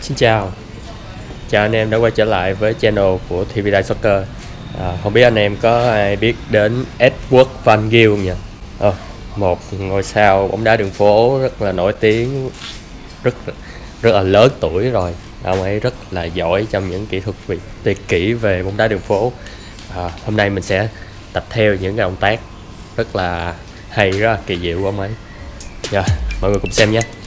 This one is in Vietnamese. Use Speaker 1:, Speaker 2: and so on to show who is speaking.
Speaker 1: Xin chào anh em đã quay trở lại với channel của Thy Freestyle Soccer. Không biết anh em có ai biết đến Edward Van Gil không nhỉ? Một ngôi sao bóng đá đường phố rất là nổi tiếng, rất là lớn tuổi rồi. Ông ấy rất là giỏi trong những kỹ thuật tuyệt kỹ về bóng đá đường phố. Hôm nay mình sẽ tập theo những cái động tác rất là hay, rất là kỳ diệu của ông ấy. Mọi người cùng xem nhé.